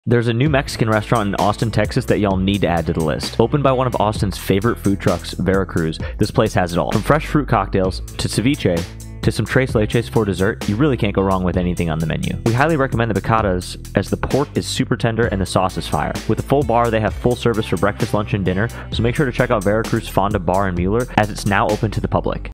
There's a new Mexican restaurant in Austin, Texas that y'all need to add to the list. Opened by one of Austin's favorite food trucks, Veracruz, this place has it all. From fresh fruit cocktails to ceviche to some tres leches for dessert, you really can't go wrong with anything on the menu. We highly recommend the picadas as the pork is super tender and the sauce is fire. With a full bar, they have full service for breakfast, lunch, and dinner, so make sure to check out Veracruz Fonda Bar in Mueller as it's now open to the public.